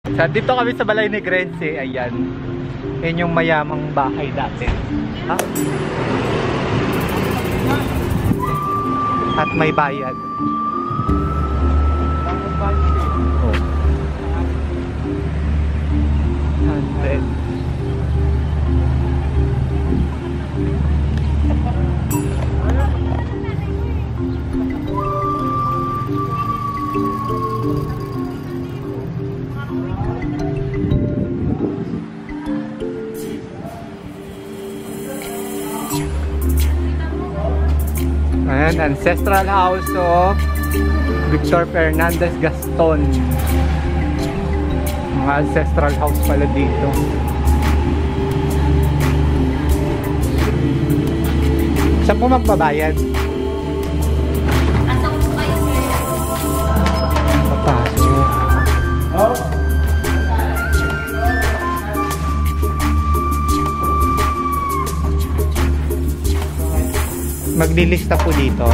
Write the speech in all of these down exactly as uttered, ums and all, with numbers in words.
So, dito kami sa Balay Negrense. Ayan. Yan yung mayamang bahay dati. Ha? At may bayad. Oh. Hundred. Ayan, ancestral house of Victor Fernandez Gaston. Mga ancestral house pala dito. Saan po magbabayad? Asok po kayo, sir. Papasok. Oh. Maglilista po dito.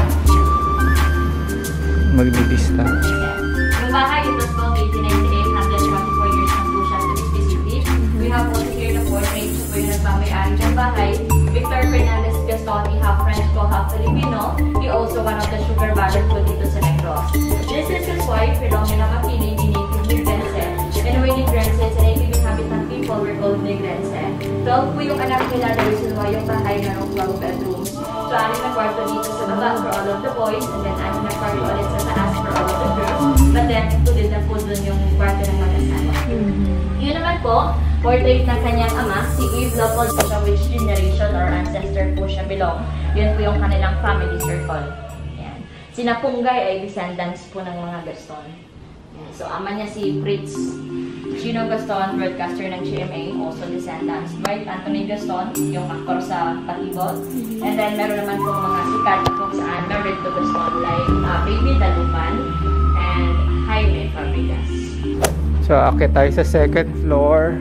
Maglilista. Yung bahay, it was built eighteen ninety-eight, one hundred twenty-four years na po siya to be specific. We have also here the portrait. Siya po yung nagmamayari ng bahay. Victor Fernandez Gaston, half French po, half Filipino. He also one of the sugar barons po dito sa Negros. This is his wife, Philomena Makini, the native Negrense. And when Negrense is a native inhabitant people, we're called Negrense. twelve po yung anak nila, the reason why yung bahay na ng twelve bedrooms. So, anim na kwarto dito sa baba for all of the boys, and then anim na kwarto ulit sa taas for all of the girls. But then, included na po dun yung kwarto ng mag-asawa. Mm-hmm. Yun naman po, portrait ng kanyang ama, si Yves Leopold, siya which generation or ancestor po siya belong. Yun po yung kanilang family circle. Yan. Sina Punggay ay descendants po ng mga Gaston. Yan. So, ama niya si Fritz Chino Gaston, broadcaster ng G M A, also descendants. Dwight Anthony Gaston, yung aktor sa Patibot. And then, meron naman po mga sikat kung saan married to Gaston, like uh, Baby Daluman and Jaime Fabregas. So, akit tayo sa second floor.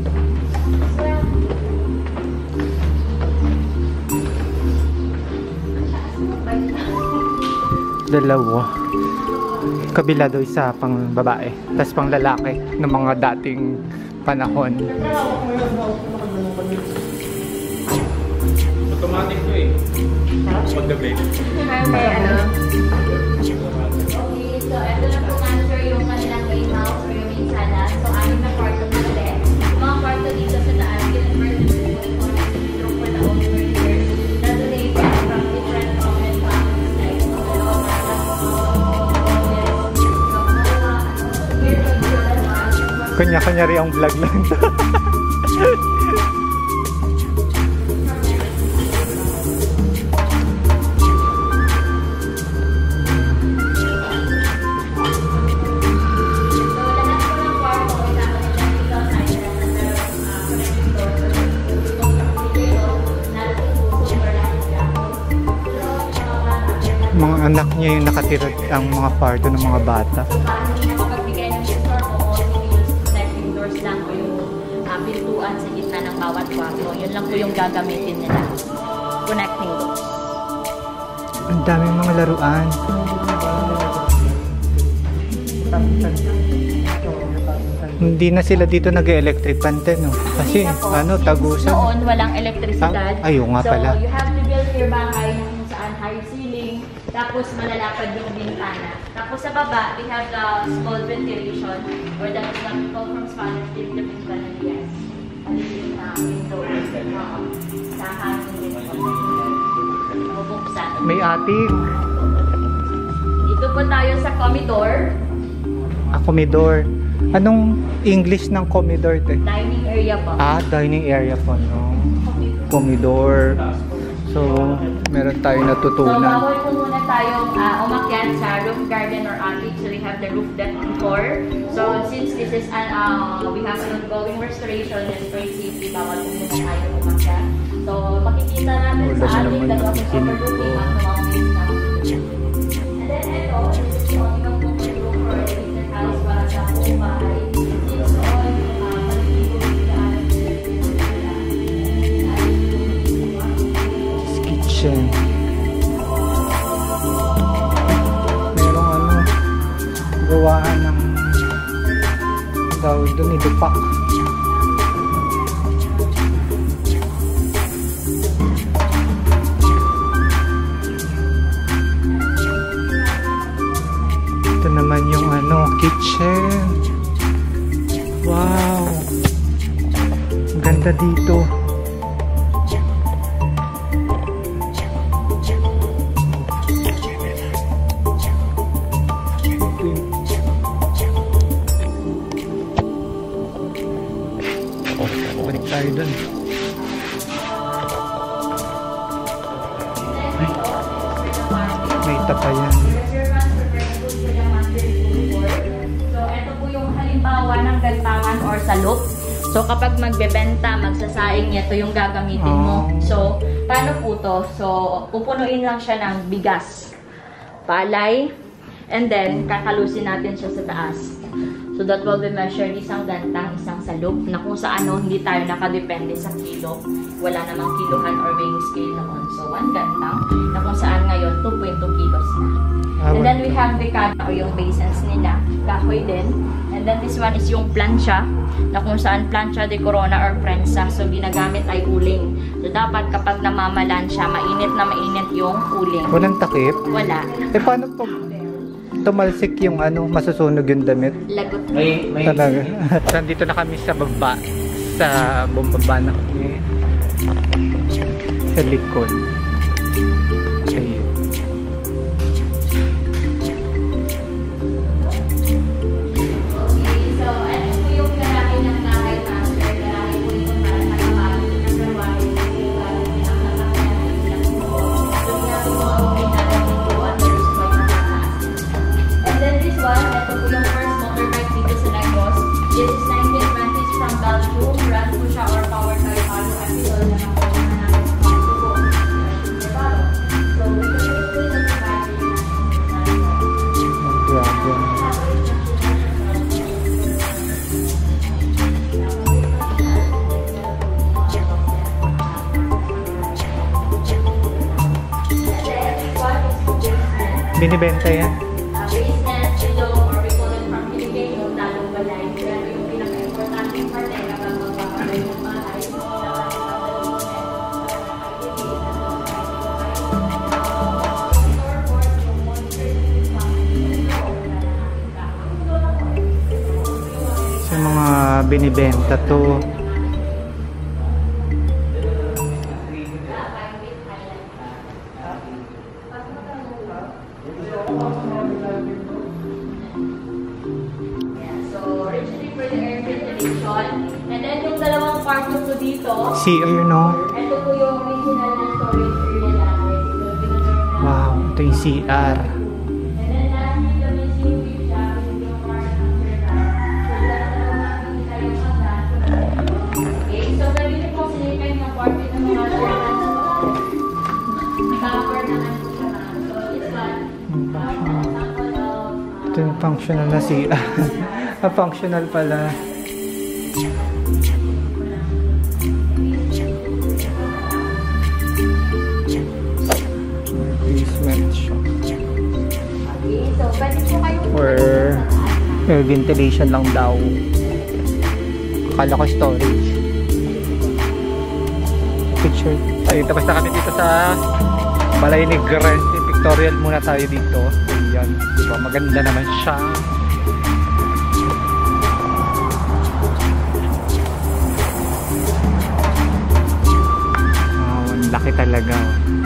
Dalawa. Kabila daw isa pang babae, tapos pang lalaki ng mga dating panahon. Automatic to eh. Paggabi. May ano? Okay, so ito na po answer yung kanilang main house or yung main sala. So, anim na kwarto na ulit. Mga kwarto dito sa taas, kinonvert na po yung for the over years. Donated from different prominent families like Kanya-kanya rin ang vlog lang to. Mga anak niya yung nakatira ang mga kwarto ng mga bata. Pintuan sa gitna ng bawat kwarto. Yun lang po yung gagamitin nila. Connecting doors. Ang daming mga laruan. Hindi na sila dito nag-electric pan din, no? Kasi ano, tagusan. Noon, walang elektrisidad. Ah, ayaw nga pala. So, you have to build your bahay na kung saan high ceiling. Tapos, malalapad yung bintana. Tapos, sa baba, we have the small ventilation or that is what we call from Spanish, the bintana. Yes. Alilin na window. Sa hangin din po. Mabuksan. May ating. Dito po tayo sa comedor. Ah, comedor. Anong English ng comedor, te? Dining area po. Ah, dining area po, no? Comedor. So, meron tayong natutunan. So, bawal po muna tayong uh, umakyat sa roof garden or attic. So, we have the roof deck floor. So, since this is an, uh, we have an ongoing restoration and for safety, bawal po muna tayo umakyat. So, makikita natin Wala sa siya attic naman that was nakikinig. overlooking ang mountains na. And then, ito, this is only yung room for a visitor house para sa buong bahay. Since all, uh, palibig ko Kitchen. Merong ano, gawaan ng tawag doon. doon, idupak. Ito naman yung ano, kitchen. Wow! Ang ganda dito. Balik tayo dun. Ay, may tapa yan. So, ito po yung halimbawa ng gantangan or salop. So, kapag magbebenta, magsasaing, ito yung gagamitin mo. So, paano po to? So, pupunuin lang siya ng bigas, palay, and then kakalusin natin siya sa taas. So, that will be measured isang gantang, isang salop, na kung sa ano, hindi tayo nakadepende sa kilo. Wala namang kilohan or weighing scale noon. So, one gantang, na kung saan ngayon, two point two kilos na. And then, we have the kata o yung basins nila, kahoy din. And then, this one is yung plancha, na kung saan plancha de corona or prensa. So, ginagamit ay uling. So, dapat kapag namamalan siya, mainit na mainit yung uling. Walang takip? Wala. Eh, paano pag tumalsik yung ano, masusunog yung damit? Lagot. May, may... Talaga. Nandito na kami sa baba. Sa bumaba na kami. Sa likod. Ayun. So, ano po yung garahe ng bahay master? Garahe po yung para sa kabayo ng karwahe. Yung garahe ng sasakyan ng ilang po. So, ginagawa po may natin po at there's quite mataas. And then this one, ito po yung first motorbike dito sa Negros. This is nineteen twenties from Belgium. Brand po siya or powered by Palo at ito na lang po na natin sa Palo po. So, we can use po yung battery na Grabe. Binibenta yan. Uh, basement, silong, or we call it from Filipino, talong balay. Pero yung pinaka-importanting part ay kapag magpapalay ng bahay, Sa mga binibenta to. so originally for the air ventilation. And then yung dalawang part po dito, C R, no? ito po yung original na storage area natin. So, pinag-order na. Wow, ito yung C R. And then lastly, the museum view siya, yung part ng third. So, dalawa makikita yung hagdan. Okay, so pwede po silipin yung part with ng mga servants. Cover na ano siya na. So, this one, example of, Ito yung functional na C R. Ah, functional pala. Basement siya. okay, so pwede po kayo Or air ventilation lang daw. Akala ko storage. Picture. Ay, tapos na kami dito sa Balay Negros. Pictorial muna tayo dito. Ayan. Diba? Maganda naman siya. Wow, ang laki talaga.